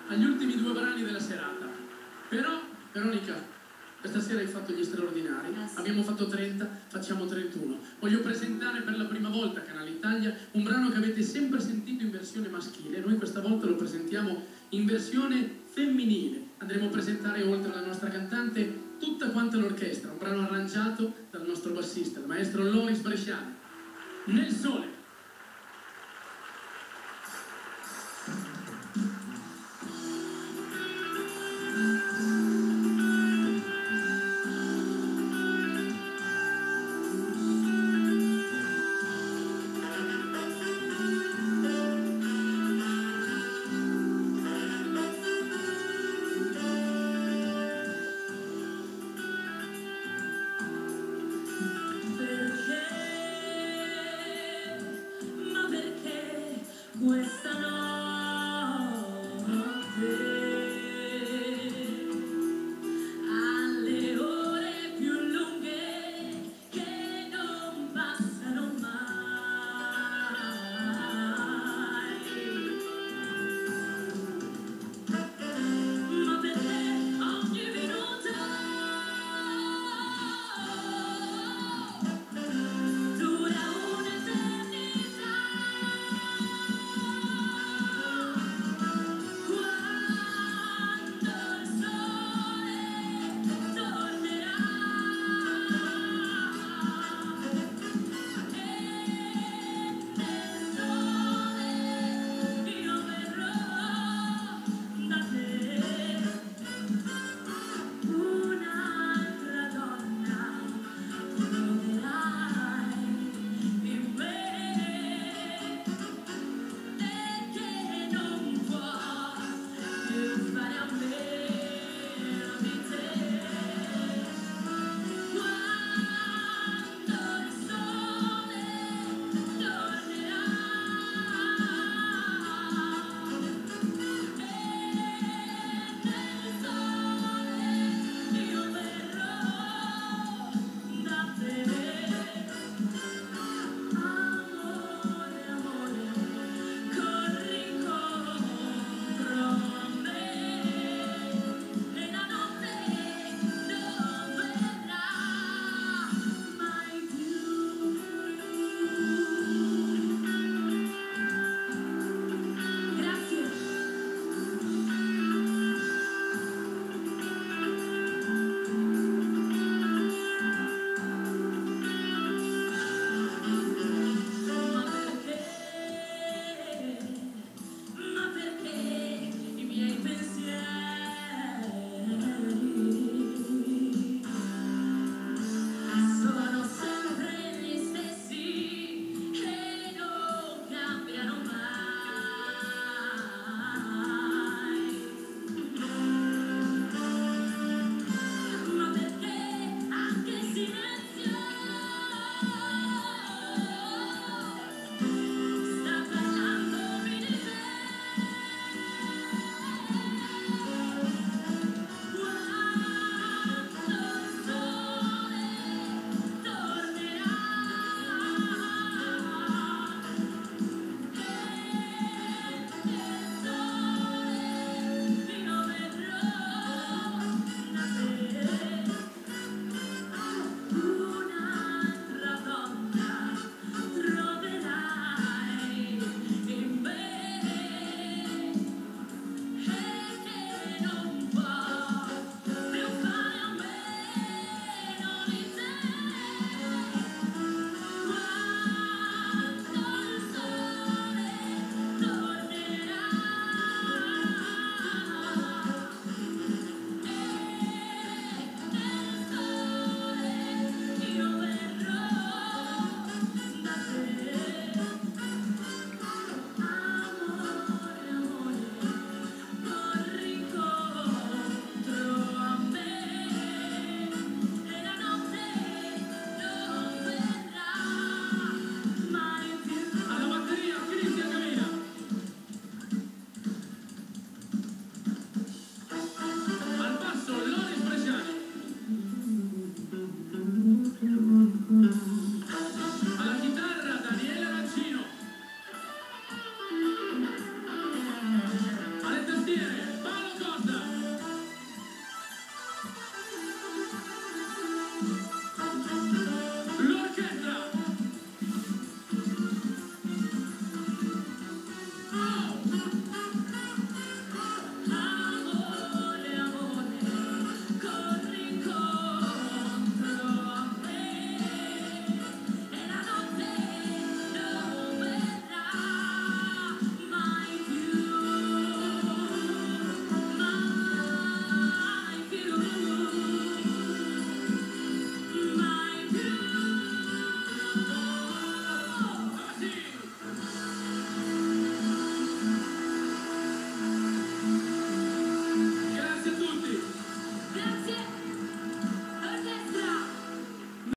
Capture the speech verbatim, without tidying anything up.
agli ultimi due brani della serata. Però, Veronica, questa sera hai fatto gli straordinari, ah, sì. Abbiamo fatto trenta, facciamo trentuno. Voglio presentare per la prima volta a Canale Italia un brano che avete sempre sentito in versione maschile. Noi questa volta lo presentiamo in versione femminile. Andremo a presentare, oltre alla nostra cantante, tutta quanta l'orchestra, un brano arrangiato dal nostro bassista, il maestro Loris Bresciani. Nel sole.